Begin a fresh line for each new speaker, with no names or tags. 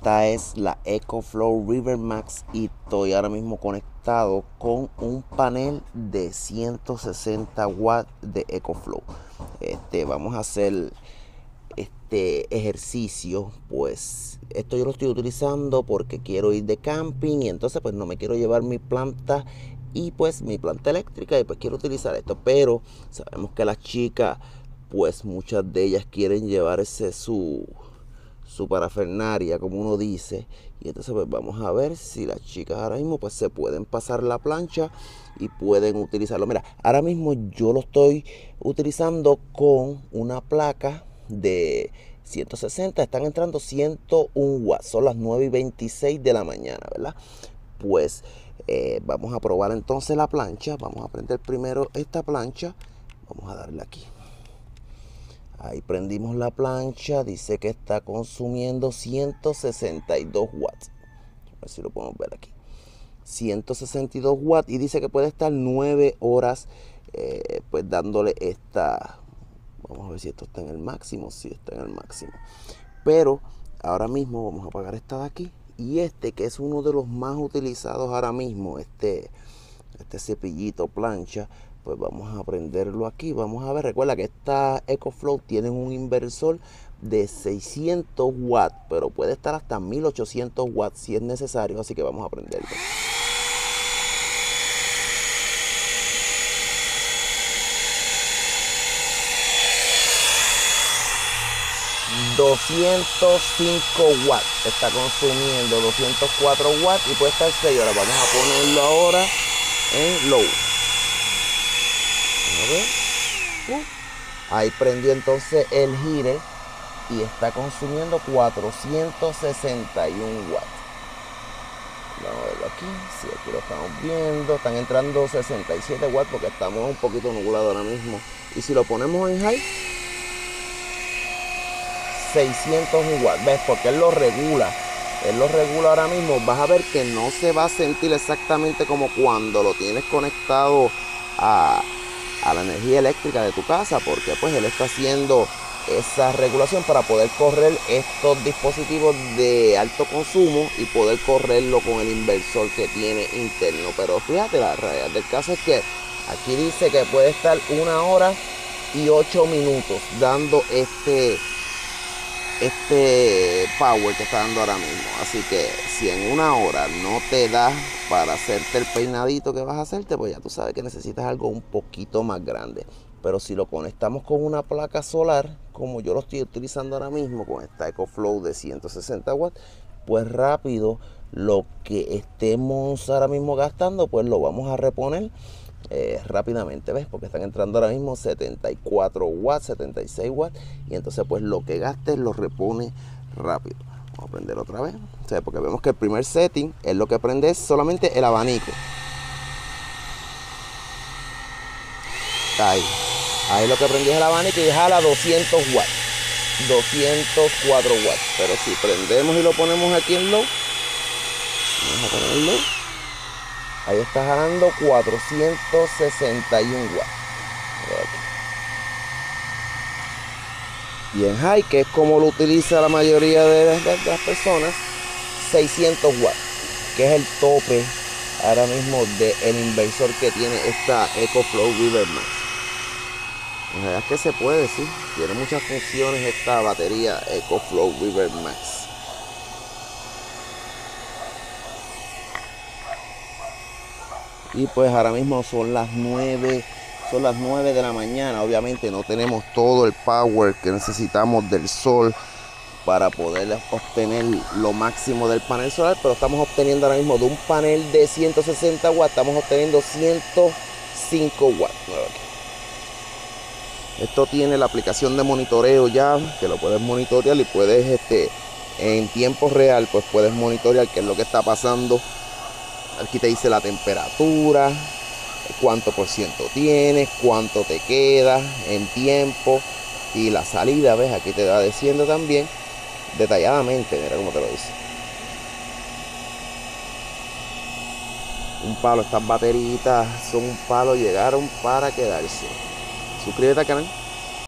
Esta es la EcoFlow River Max y estoy ahora mismo conectado con un panel de 160 watts de EcoFlow. Vamos a hacer este ejercicio, pues esto yo lo estoy utilizando porque quiero ir de camping y entonces pues no me quiero llevar mi planta y pues mi planta eléctrica y pues quiero utilizar esto, pero sabemos que las chicas pues muchas de ellas quieren llevarse su parafernaria, como uno dice, y entonces pues vamos a ver si las chicas ahora mismo pues se pueden pasar la plancha y pueden utilizarlo. Mira, ahora mismo yo lo estoy utilizando con una placa de 160, están entrando 101 watts, son las 9:26 de la mañana, ¿verdad? Pues vamos a probar entonces la plancha. Vamos a prender primero esta plancha, vamos a darle aquí. Ahí prendimos la plancha, dice que está consumiendo 162 watts. A ver si lo podemos ver aquí. 162 watts y dice que puede estar 9 horas pues dándole esta. Vamos a ver si esto está en el máximo. Sí, está en el máximo. Pero ahora mismo vamos a apagar esta de aquí. Y que es uno de los más utilizados ahora mismo, este cepillito plancha, pues vamos a prenderlo aquí. Vamos a ver, recuerda que esta EcoFlow tiene un inversor de 600 watts, pero puede estar hasta 1800 watts si es necesario, así que vamos a prenderlo. $205 watts está consumiendo, 204 watts y puede estar 6 horas. Vamos a ponerlo ahora en low. A ver. Ahí prendió entonces el heater y está consumiendo 461 watts. Vamos a verlo aquí, si aquí lo estamos viendo, están entrando 67 watts porque estamos un poquito nublados ahora mismo. Y si lo ponemos en high, 601 watts, ¿ves? Porque él lo regula ahora mismo. Vas a ver que no se va a sentir exactamente como cuando lo tienes conectado a la energía eléctrica de tu casa, porque pues él está haciendo esa regulación para poder correr estos dispositivos de alto consumo y poder correrlo con el inversor que tiene interno. Pero fíjate, la realidad del caso es que aquí dice que puede estar 1 hora y 8 minutos dando este power que está dando ahora mismo. Así que si en 1 hora no te da para hacerte el peinadito que vas a hacerte, pues ya tú sabes que necesitas algo un poquito más grande. Pero si lo conectamos con una placa solar, como yo lo estoy utilizando ahora mismo con esta EcoFlow de 160 watts, pues rápido lo que estemos ahora mismo gastando, pues lo vamos a reponer rápidamente, ¿ves? Porque están entrando ahora mismo 74 watts, 76 watts, y entonces pues lo que gastes lo repone rápido. Vamos a prender otra vez, o sea, porque vemos que el primer setting es lo que prende es solamente el abanico. Ahí lo que prendí es el abanico y jala 200 watts, 204 watts. Pero si prendemos y lo ponemos aquí en low, vamos a ponerlo, ahí está jalando 461 watts. Y en high, que es como lo utiliza la mayoría de las personas, 600 watts, que es el tope ahora mismo del inversor que tiene esta EcoFlow River Max. La verdad es que se puede, sí. Tiene muchas funciones esta batería EcoFlow River Max. Y pues ahora mismo son las 9 de la mañana. Obviamente no tenemos todo el power que necesitamos del sol para poder obtener lo máximo del panel solar, pero estamos obteniendo ahora mismo de un panel de 160 watts, estamos obteniendo 105 watts. Esto tiene la aplicación de monitoreo ya, que lo puedes monitorear y puedes en tiempo real pues puedes monitorear qué es lo que está pasando. Aquí te dice la temperatura, cuánto por ciento tienes, cuánto te queda en tiempo y la salida, ves, aquí te va diciendo también detalladamente, mira cómo te lo dice. Un palo, estas bateritas son un palo, llegaron para quedarse. Suscríbete al canal.